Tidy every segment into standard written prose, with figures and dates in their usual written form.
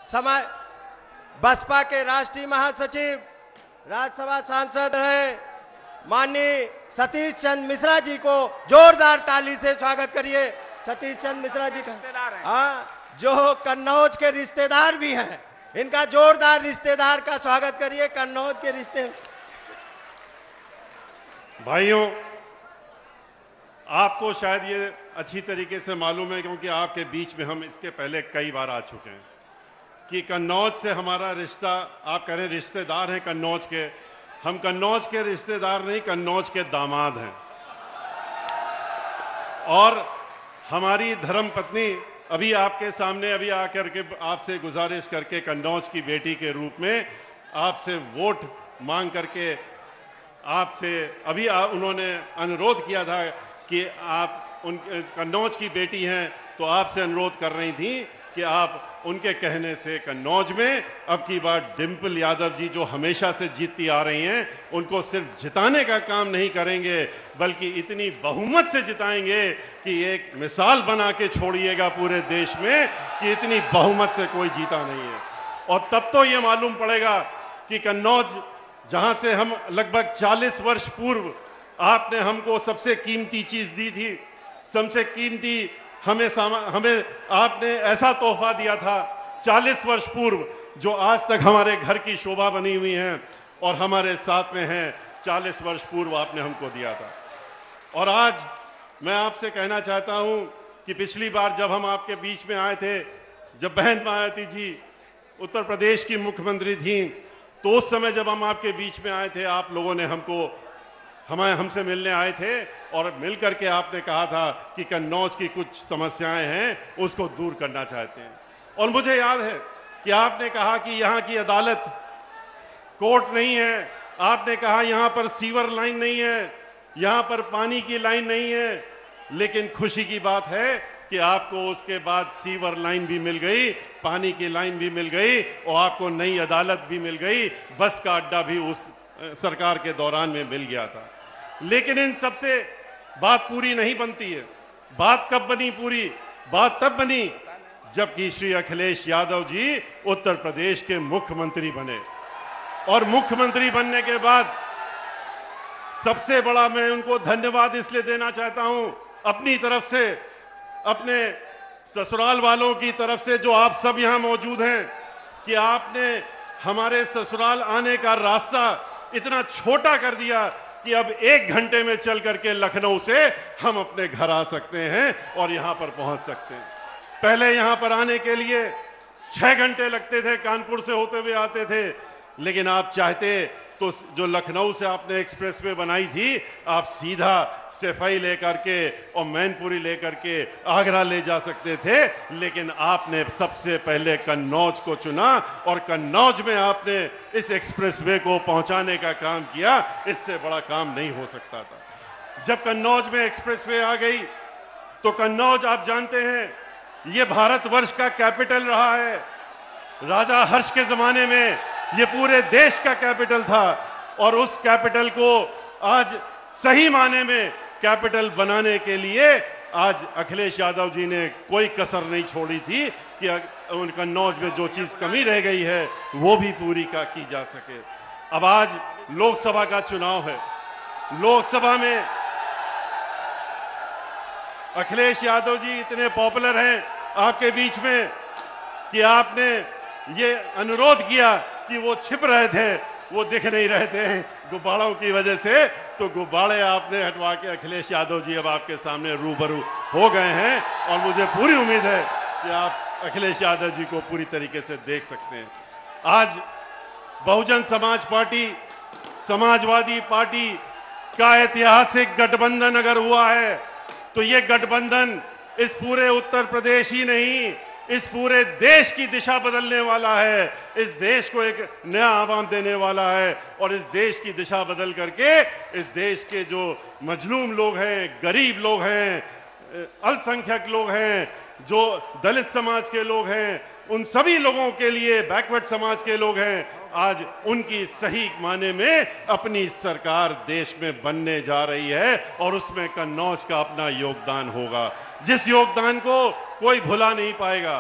समाज बसपा के राष्ट्रीय महासचिव, राज्यसभा सांसद रहे माननीय सतीश चंद्र मिश्रा जी को जोरदार ताली से स्वागत करिए। सतीश चंद्र मिश्रा जी का, हाँ, जो कन्नौज के रिश्तेदार भी हैं, इनका जोरदार रिश्तेदार का स्वागत करिए। कन्नौज के रिश्ते भाइयों, आपको शायद ये अच्छी तरीके से मालूम है क्योंकि आपके बीच में हम इसके पहले कई बार आ चुके हैं कि कन्नौज से हमारा रिश्ता, आप कह रहे हैं रिश्तेदार हैं कन्नौज के, हम कन्नौज के रिश्तेदार नहीं, कन्नौज के दामाद हैं। और हमारी धर्मपत्नी अभी आपके सामने अभी आकर के आपसे गुजारिश करके कन्नौज की बेटी के रूप में आपसे वोट मांग करके आपसे अभी उन्होंने अनुरोध किया था कि आप उन कन्नौज की बेटी हैं, तो आपसे अनुरोध कर रही थी कि आप उनके कहने से कन्नौज में अब की बार डिम्पल यादव जी जो हमेशा से जीतती आ रही हैं, उनको सिर्फ जिताने का काम नहीं करेंगे बल्कि इतनी बहुमत से जिताएंगे कि एक मिसाल बना के छोड़िएगा पूरे देश में कि इतनी बहुमत से कोई जीता नहीं है। और तब तो ये मालूम पड़ेगा कि कन्नौज, जहां से हम लगभग 40 वर्ष पूर्व आपने हमको सबसे कीमती चीज दी थी, सबसे कीमती हमें आपने ऐसा तोहफा दिया था 40 वर्ष पूर्व, जो आज तक हमारे घर की शोभा बनी हुई है और हमारे साथ में है। 40 वर्ष पूर्व आपने हमको दिया था। और आज मैं आपसे कहना चाहता हूं कि पिछली बार जब हम आपके बीच में आए थे, जब बहन मायावती जी उत्तर प्रदेश की मुख्यमंत्री थी, तो उस समय जब हम आपके बीच में आए थे, आप लोगों ने हमसे मिलने आए थे और मिल करके आपने कहा था कि कन्नौज की कुछ समस्याएं हैं, उसको दूर करना चाहते हैं। और मुझे याद है कि आपने कहा कि यहाँ की अदालत कोर्ट नहीं है, आपने कहा यहाँ पर सीवर लाइन नहीं है, यहाँ पर पानी की लाइन नहीं है, लेकिन खुशी की बात है कि आपको उसके बाद सीवर लाइन भी मिल गई, पानी की लाइन भी मिल गई और आपको नई अदालत भी मिल गई, बस का अड्डा भी उस सरकार के दौरान में मिल गया था। लेकिन इन सबसे बात पूरी नहीं बनती है। बात कब बनी पूरी? बात तब बनी जबकि श्री अखिलेश यादव जी उत्तर प्रदेश के मुख्यमंत्री बने। और मुख्यमंत्री बनने के बाद सबसे बड़ा मैं उनको धन्यवाद इसलिए देना चाहता हूं अपनी तरफ से, अपने ससुराल वालों की तरफ से जो आप सब यहां मौजूद हैं, कि आपने हमारे ससुराल आने का रास्ता इतना छोटा कर दिया कि अब 1 घंटे में चल करके लखनऊ से हम अपने घर आ सकते हैं और यहां पर पहुंच सकते हैं। पहले यहां पर आने के लिए 6 घंटे लगते थे, कानपुर से होते हुए आते थे, लेकिन आप चाहते तो जो लखनऊ से आपने एक्सप्रेसवे बनाई थी, आप सीधा सफाई लेकर के और मैनपुरी लेकर के आगरा ले जा सकते थे, लेकिन आपने सबसे पहले कन्नौज को चुना और कन्नौज में आपने इस एक्सप्रेसवे को पहुंचाने का काम किया। इससे बड़ा काम नहीं हो सकता था। जब कन्नौज में एक्सप्रेसवे आ गई तो कन्नौज, आप जानते हैं, ये भारतवर्ष का कैपिटल रहा है। राजा हर्ष के जमाने में ये पूरे देश का कैपिटल था और उस कैपिटल को आज सही माने में कैपिटल बनाने के लिए आज अखिलेश यादव जी ने कोई कसर नहीं छोड़ी थी कि उन कन्नौज में जो चीज कमी रह गई है वो भी पूरी की जा सके। अब आज लोकसभा का चुनाव है। लोकसभा में अखिलेश यादव जी इतने पॉपुलर हैं आपके बीच में कि आपने ये अनुरोध किया कि वो छिप रहे थे, वो दिख नहीं रहे थे गुब्बारों की वजह से, तो गुब्बारे आपने हटवा के अखिलेश यादव जी अब आपके सामने रूबरू हो गए हैं और मुझे पूरी उम्मीद है कि आप अखिलेश यादव जी को पूरी तरीके से देख सकते हैं। आज बहुजन समाज पार्टी, समाजवादी पार्टी का ऐतिहासिक गठबंधन अगर हुआ है तो ये गठबंधन इस पूरे उत्तर प्रदेश ही नहीं, इस पूरे देश की दिशा बदलने वाला है। इस देश को एक नया आह्वान देने वाला है और इस देश की दिशा बदल करके इस देश के जो मजलूम लोग हैं, गरीब लोग हैं, अल्पसंख्यक लोग हैं, जो दलित समाज के लोग हैं, उन सभी लोगों के लिए, बैकवर्ड समाज के लोग हैं, आज उनकी सही माने में अपनी सरकार देश में बनने जा रही है और उसमें कन्नौज का अपना योगदान होगा, जिस योगदान को कोई भुला नहीं पाएगा।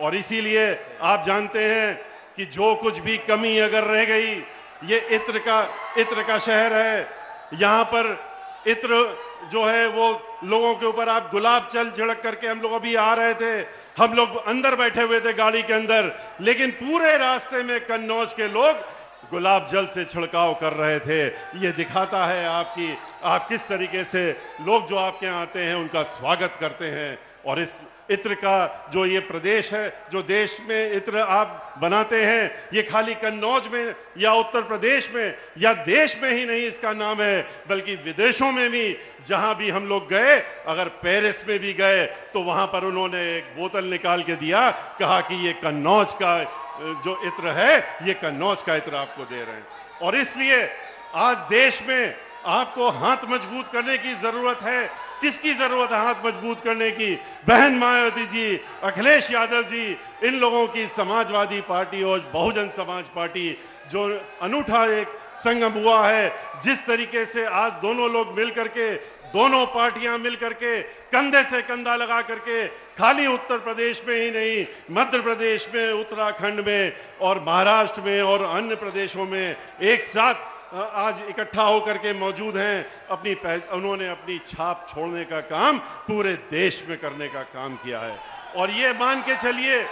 और इसीलिए आप जानते हैं कि जो कुछ भी कमी अगर रह गई, ये इत्र का शहर है। यहाँ पर इत्र जो है वो लोगों के ऊपर आप गुलाब जल छिड़क करके, हम लोग अभी आ रहे थे, हम लोग अंदर बैठे हुए थे गाड़ी के अंदर, लेकिन पूरे रास्ते में कन्नौज के लोग गुलाब जल से छिड़काव कर रहे थे। ये दिखाता है आप किस तरीके से लोग जो आपके यहाँ आते हैं उनका स्वागत करते हैं। और इस इत्र का जो ये प्रदेश है, जो देश में इत्र आप बनाते हैं, ये खाली कन्नौज में या उत्तर प्रदेश में या देश में ही नहीं इसका नाम है, बल्कि विदेशों में भी जहां भी हम लोग गए, अगर पेरिस में भी गए तो वहां पर उन्होंने एक बोतल निकाल के दिया, कहा कि ये कन्नौज का जो इत्र है, ये कन्नौज का इत्र आपको दे रहे हैं। और इसलिए आज देश में आपको हाथ मजबूत करने की जरूरत है। किसकी जरूरत है हाथ मजबूत करने की? बहन मायावती जी, अखिलेश यादव जी, इन लोगों की समाजवादी पार्टी और बहुजन समाज पार्टी जो अनूठा एक संगम हुआ है, जिस तरीके से आज दोनों लोग मिल करके, दोनों पार्टियां मिल करके कंधे से कंधा लगा करके, खाली उत्तर प्रदेश में ही नहीं, मध्य प्रदेश में, उत्तराखंड में और महाराष्ट्र में और अन्य प्रदेशों में एक साथ आज इकट्ठा होकर के मौजूद हैं। उन्होंने अपनी छाप छोड़ने का काम पूरे देश में करने का काम किया है। और ये मान के चलिए,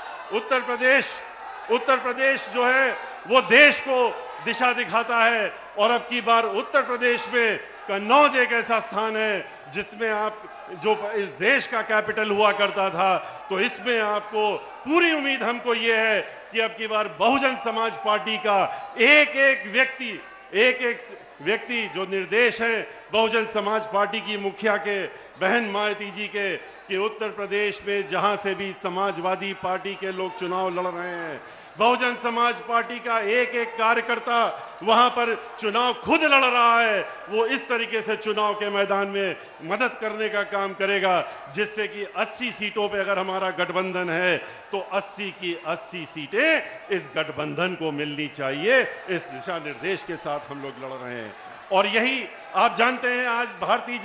उत्तर प्रदेश जो है वो देश को दिशा दिखाता है। और अब की बार उत्तर प्रदेश में कन्नौज एक ऐसा स्थान है जिसमें आप जो इस देश का कैपिटल हुआ करता था, तो इसमें आपको पूरी उम्मीद हमको ये है कि अब की बार बहुजन समाज पार्टी का एक एक व्यक्ति जो निर्देश हैं बहुजन समाज पार्टी की मुखिया के, बहन मायावती जी के, कि उत्तर प्रदेश में जहां से भी समाजवादी पार्टी के लोग चुनाव लड़ रहे हैं, बहुजन समाज पार्टी का एक एक कार्यकर्ता वहां पर चुनाव खुद लड़ रहा है, वो इस तरीके से चुनाव के मैदान में मदद करने का काम करेगा जिससे कि 80 सीटों पे अगर हमारा गठबंधन है तो 80 की 80 सीटें इस गठबंधन को मिलनी चाहिए। इस दिशा निर्देश के साथ हम लोग लड़ रहे हैं। और यही आप जानते हैं, आज भारतीय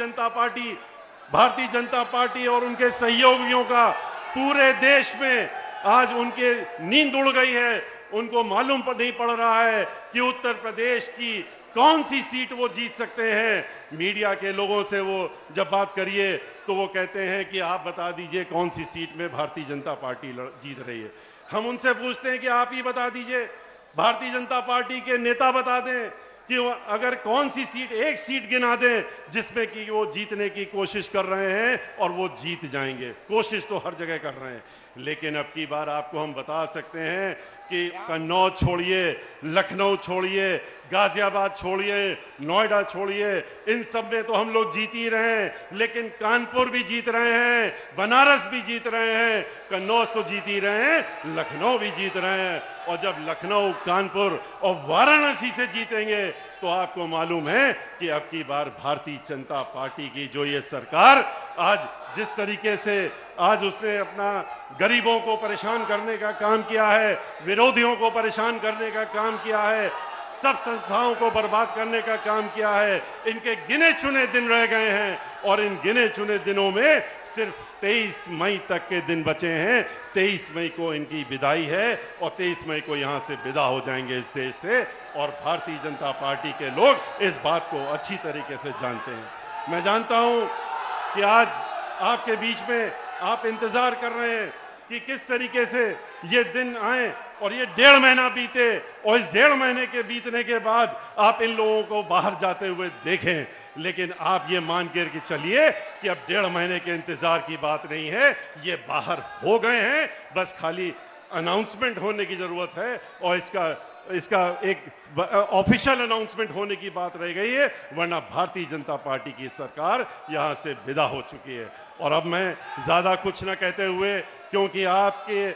जनता पार्टी और उनके सहयोगियों का पूरे देश में आज उनके नींद उड़ गई है। उनको मालूम नहीं पड़ रहा है कि उत्तर प्रदेश की कौन सी सीट वो जीत सकते हैं। मीडिया के लोगों से वो जब बात करिए तो वो कहते हैं कि आप बता दीजिए कौन सी सीट में भारतीय जनता पार्टी जीत रही है। हम उनसे पूछते हैं कि आप ही बता दीजिए, भारतीय जनता पार्टी के नेता बता दें कि अगर कौन सी सीट, एक सीट गिना दें जिसमें कि वो जीतने की कोशिश कर रहे हैं और वो जीत जाएंगे। कोशिश तो हर जगह कर रहे हैं, लेकिन अब की बार आपको हम बता सकते हैं कि कन्नौज छोड़िए, लखनऊ छोड़िए, गाजियाबाद छोड़िए, नोएडा छोड़िए, इन सब में तो हम लोग जीत ही रहे हैं, लेकिन कानपुर भी जीत रहे हैं, बनारस भी जीत रहे हैं, कन्नौज तो जीत ही रहे हैं, लखनऊ भी जीत रहे हैं। और जब लखनऊ, कानपुर और वाराणसी से जीतेंगे तो आपको मालूम है कि अब की बार भारतीय जनता पार्टी की जो ये सरकार आज जिस तरीके से आज उसने अपना गरीबों को परेशान करने का काम किया है, विरोधियों को परेशान करने का काम किया है, सब संस्थाओं को बर्बाद करने का काम किया है। इनके गिने चुने दिन रह गए हैं और इन गिने चुने दिनों में सिर्फ 23 मई तक के दिन बचे हैं। 23 मई को इनकी विदाई है और 23 मई को यहाँ से विदा हो जाएंगे इस देश से। और भारतीय जनता पार्टी के लोग इस बात को अच्छी तरीके से जानते हैं। मैं जानता हूँ कि आज आपके बीच में आप इंतजार कर रहे हैं कि किस तरीके से ये दिन आए और ये 1.5 महीना बीते और इस 1.5 महीने के बीतने के बाद आप इन लोगों को बाहर जाते हुए देखें। लेकिन आप ये मान कर चलिए कि अब 1.5 महीने के इंतजार की बात नहीं है, ये बाहर हो गए हैं, बस खाली अनाउंसमेंट होने की जरूरत है और इसका एक ऑफिशियल अनाउंसमेंट होने की बात रह गई है, वरना भारतीय जनता पार्टी की सरकार यहां से विदा हो चुकी है। और अब मैं ज्यादा कुछ न कहते हुए, क्योंकि आपके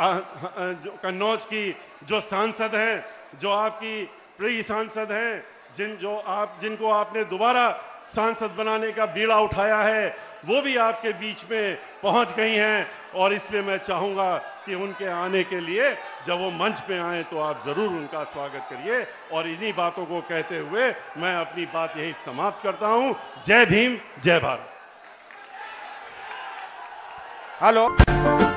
जो कन्नौज की जो सांसद हैं, जो आपकी प्रिय सांसद हैं, जिनको आपने दोबारा सांसद बनाने का बीड़ा उठाया है, वो भी आपके बीच में पहुंच गई हैं। और इसलिए मैं चाहूंगा कि उनके आने के लिए जब वो मंच पे आए तो आप जरूर उनका स्वागत करिए। और इन्हीं बातों को कहते हुए मैं अपनी बात यही समाप्त करता हूं। जय भीम, जय भारत। हेलो।